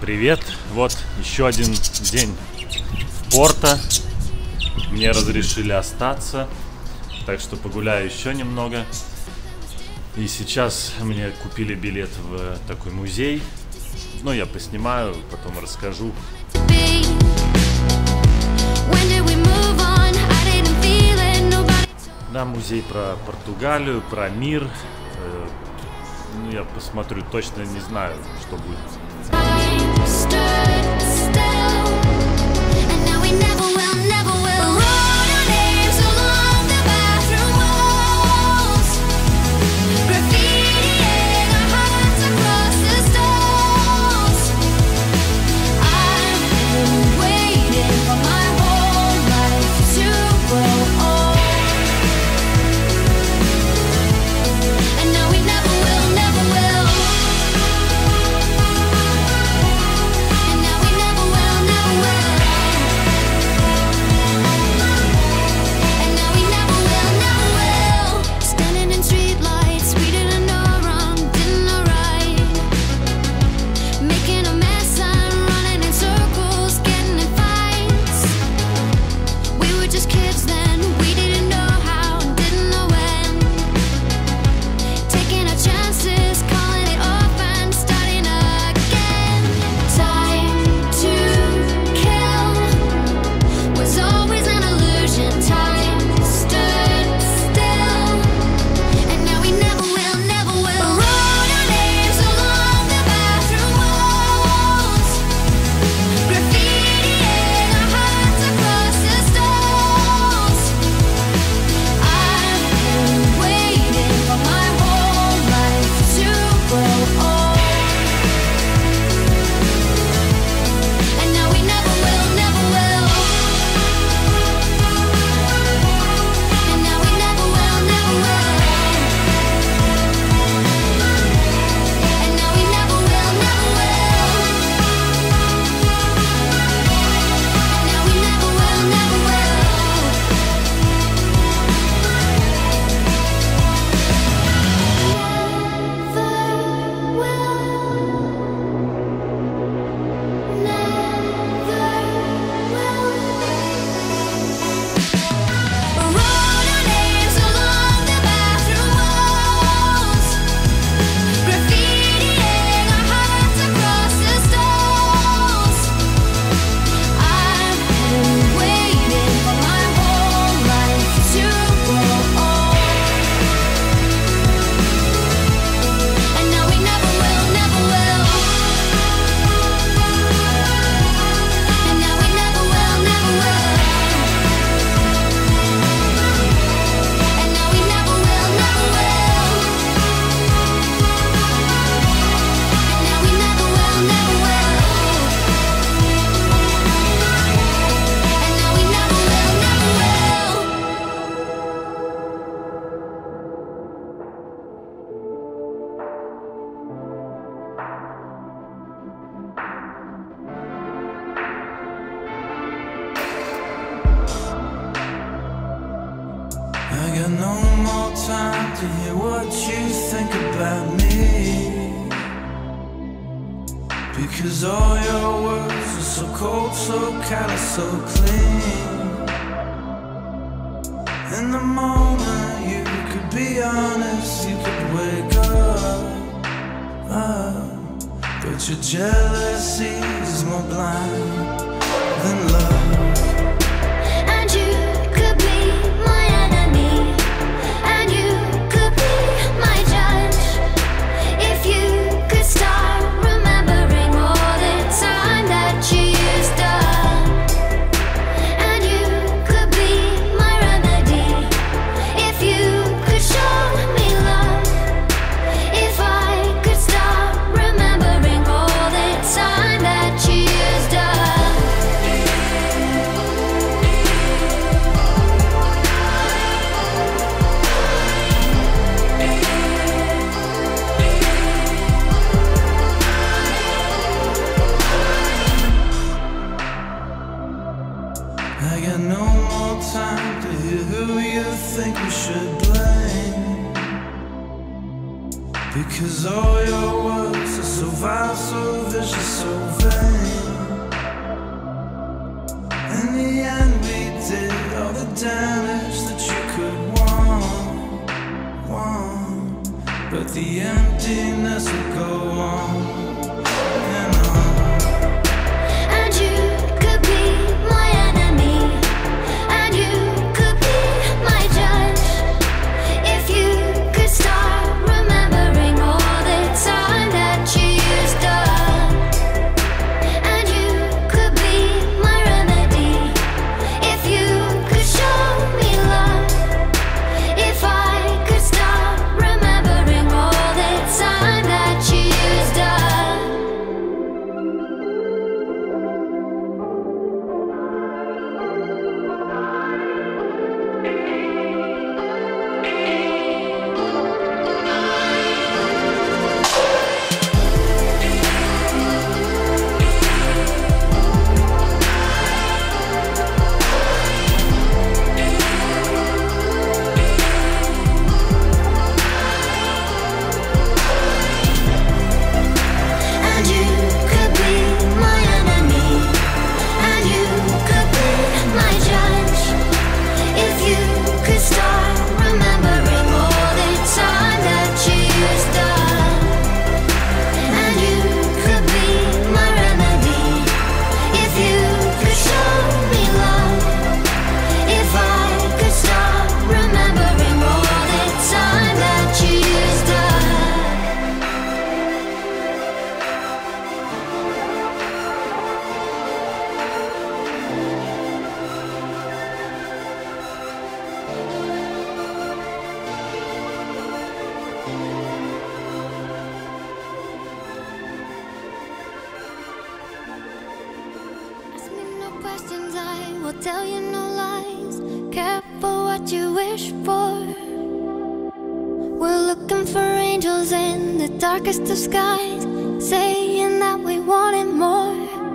Привет! Вот еще один день в Порто. Мне разрешили остаться, так что погуляю еще немного. И сейчас мне купили билет в такой музей. Ну, я поснимаю, потом расскажу. Да, музей про Португалию, про мир. Ну, я посмотрю, точно не знаю, что будет. I got no more time to hear what you think about me, because all your words are so cold, so callous, so clean. In the moment you could be honest, you could wake up, but your jealousy is more blind than love. I got no more time to hear who you think we should blame, because all your words are so vile, so vicious, so vain. In the end we did all the damage that you could want, but the emptiness will go on and on. And you could be my enemy, and you could be my judge, if you could start remembering all the time that you used up. And you could be my remedy, if you could show me love, if I could stop remembering all the time that you used up. And you could be my enemy, and you could be my judge, if you could start remembering all the time that you used up. And you could be my remedy, if you could show me love, if I could stop remembering all the time that you used up. Ask me no questions, I will tell you no lies. Careful what you wish for. We're looking for angels in the darkest of skies, saying that we wanted more.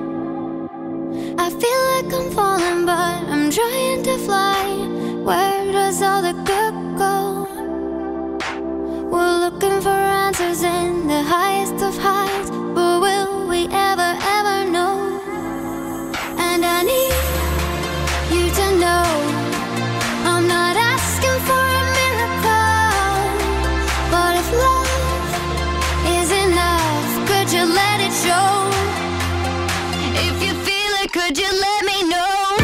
I feel like I'm falling, but I'm trying to fly. Where does all the good go? We're looking for answers in the highest of highs, but will we ever, ever know? And I need you to know I'm not asking for a miracle, but if love is enough, could you let it show? If you feel it, could you let me know?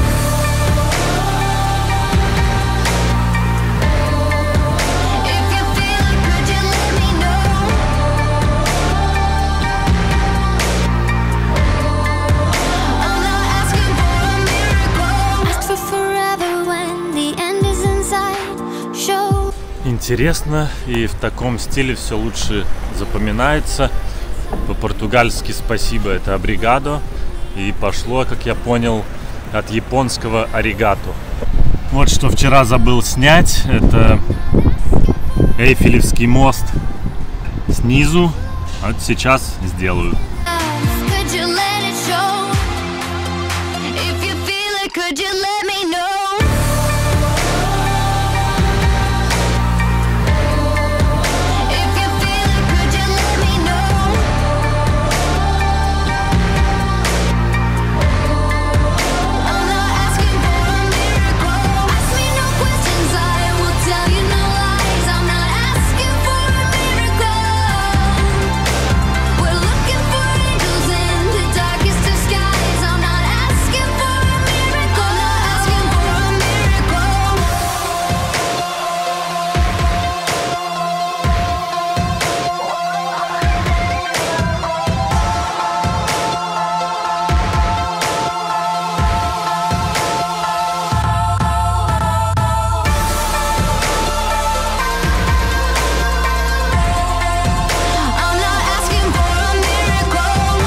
If you feel it, could you let me know? I'm not asking for a miracle. Ask for forever when the end is in sight. Show. Интересно, и в таком стиле все лучше запоминается. По-португальски спасибо — это абригадо, и пошло, как я понял, от японского аригато. Вот что вчера забыл снять, это Эйфелевский мост снизу. Вот сейчас сделаю. Could you let it show? If you feel it, could you let me know? If you feel it, could you let me know? I'm not asking for a miracle. Ask me no questions, I will tell you no lies. I'm not asking for a miracle. We're looking for angels in the darkest of skies. I'm not asking for a miracle. I'm not asking for a miracle. I'm not asking for a miracle.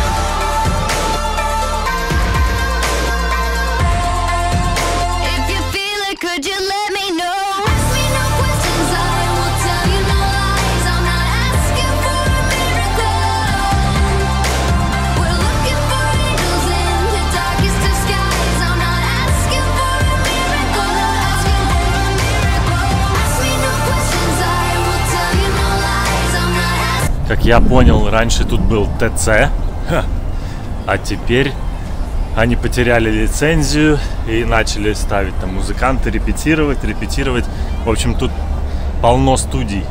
If you feel it, could you let me know? Ask me no questions, I will tell you no lies. I'm not asking for a miracle. We're looking for angels in the darkest of skies. I'm not asking for a miracle. I'm not asking for a miracle. Ask me no questions, I will tell you no lies. I'm not asking. Как я понял, раньше тут был ТЦ, а теперь они потеряли лицензию и начали ставить там музыканты, репетировать. В общем, тут полно студий.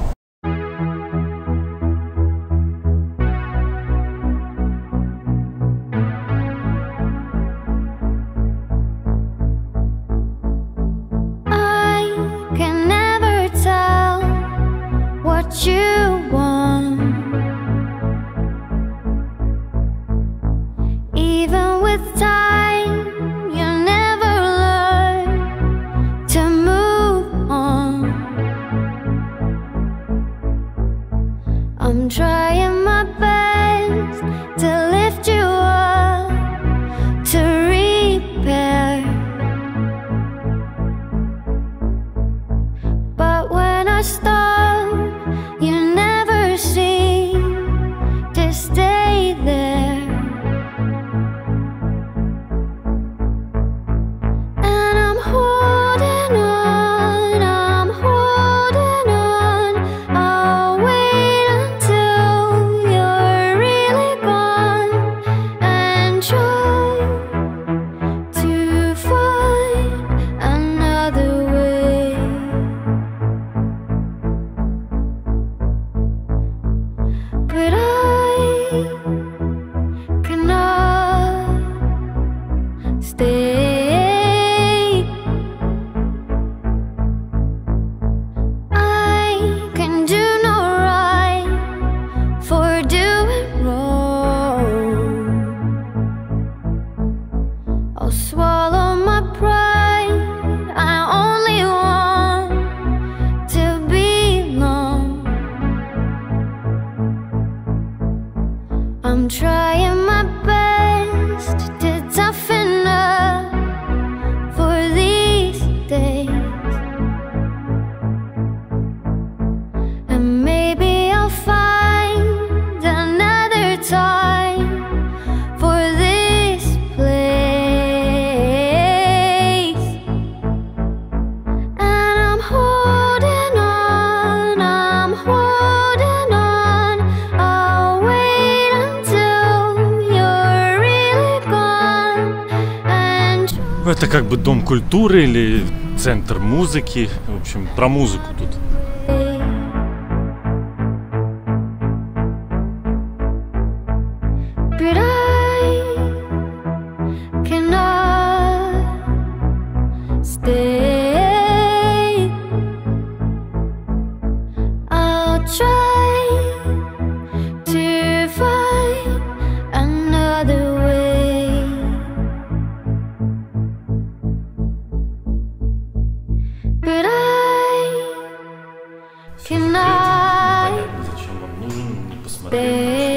I'm trying my best to lift you up, to repair. But when I stop, you never seem to stay there. And I'm holding on, I'm holding on. I'll wait until you're really gone and try to find another way. But I cannot stay. I can do no right for doing wrong. I'll swallow my pride. I only want to belong. I'm trying my best to toughen up for these days. And maybe I'll find another time for this place. And I'm holding on, I'm holding on. I'll wait until you're really gone and Это как бы дом культуры или центр музыки. В общем, про музыку тут. but I cannot stay. I'll try to find another way. But I cannot Непонятно, зачем он нужен, не посмотрел. stay.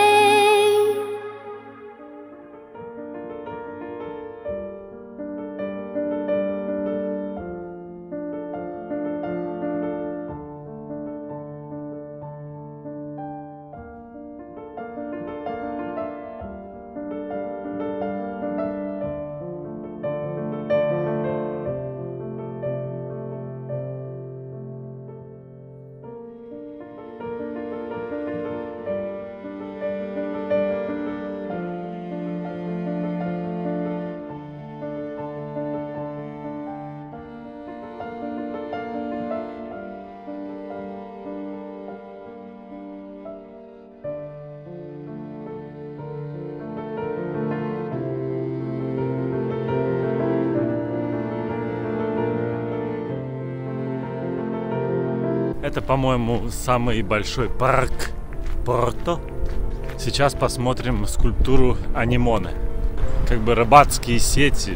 Это, по-моему, самый большой парк Порто. Сейчас посмотрим скульптуру Анимоне. Как бы рыбацкие сети.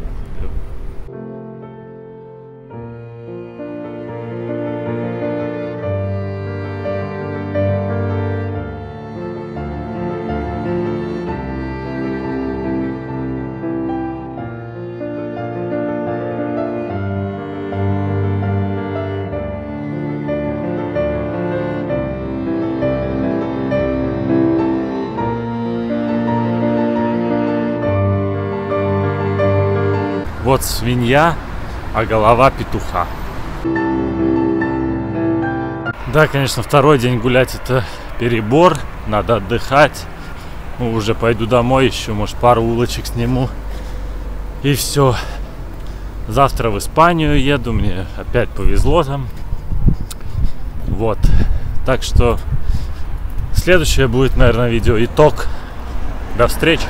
Вот свинья, а голова петуха. Да, конечно, второй день гулять это перебор, надо отдыхать. Уже пойду домой, еще, может, пару улочек сниму. И все. Завтра в Испанию еду, мне опять повезло там. Вот. Так что следующее будет, наверное, видео итог. До встречи.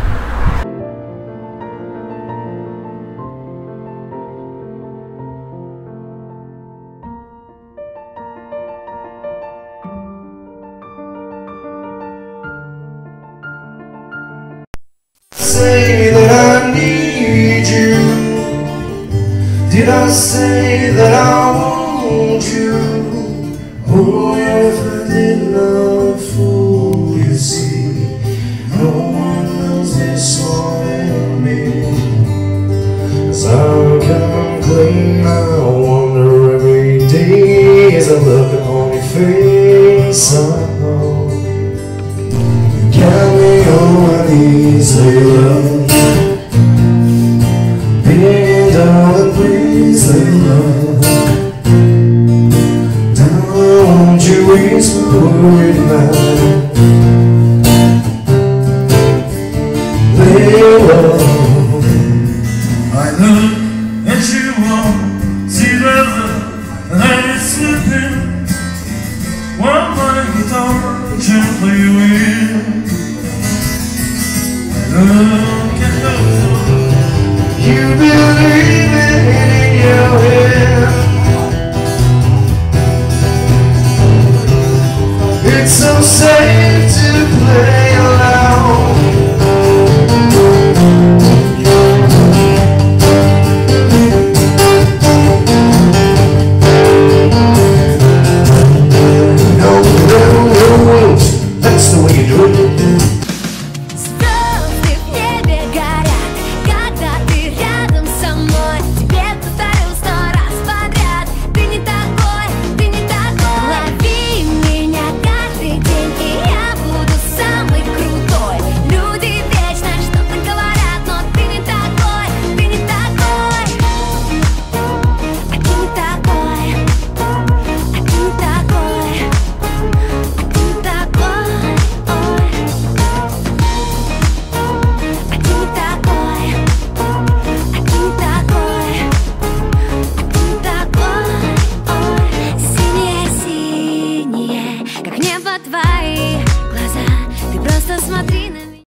Say that I need you. Did I say that I want you? Oh, if I did not fool you, see, no one knows this more than me. As I come clean, I wonder every day as I look upon your face. I know you got me on my knees, love. Bend down and please, love. Won't you whisper a word now?